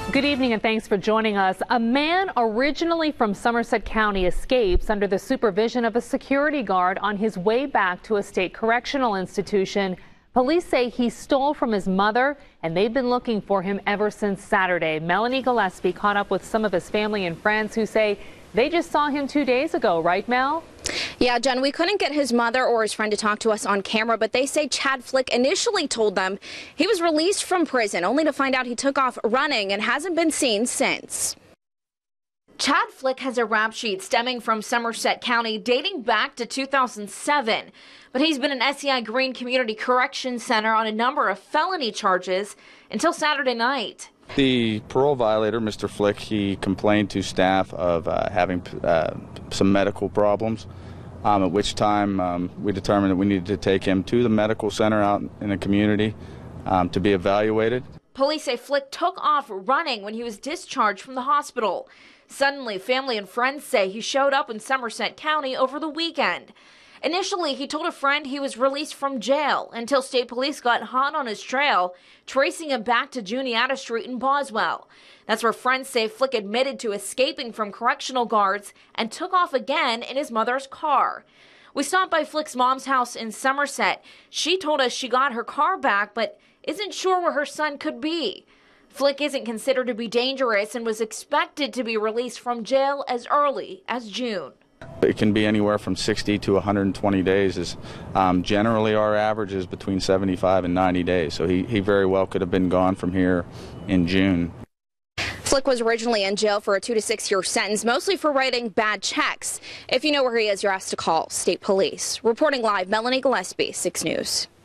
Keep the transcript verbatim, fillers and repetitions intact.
Good evening and thanks for joining us. A man originally from Somerset County escapes under the supervision of a security guard on his way back to a state correctional institution. Police say he stole from his mother and they've been looking for him ever since Saturday. Melanie Gillespie caught up with some of his family and friends who say they just saw him two days ago. Right, Mel? Yeah, Jen, we couldn't get his mother or his friend to talk to us on camera, but they say Chad Flick initially told them he was released from prison, only to find out he took off running and hasn't been seen since. Chad Flick has a rap sheet stemming from Somerset County dating back to two thousand seven, but he's been in S E I Green Community Correction Center on a number of felony charges until Saturday night. The parole violator, Mister Flick, he complained to staff of uh, having uh, some medical problems, um, at which time um, we determined that we needed to take him to the medical center out in the community um, to be evaluated. Police say Flick took off running when he was discharged from the hospital. Suddenly, family and friends say he showed up in Somerset County over the weekend. Initially, he told a friend he was released from jail until state police got hot on his trail, tracing him back to Juniata Street in Boswell. That's where friends say Flick admitted to escaping from correctional guards and took off again in his mother's car. We stopped by Flick's mom's house in Somerset. She told us she got her car back, but isn't sure where her son could be. Flick isn't considered to be dangerous and was expected to be released from jail as early as June. It can be anywhere from sixty to one hundred twenty days. Is um, generally our average is between seventy-five and ninety days. So he, he very well could have been gone from here in June. Flick was originally in jail for a two to six year sentence, mostly for writing bad checks. If you know where he is, you're asked to call state police. Reporting live, Melanie Gillespie, six News.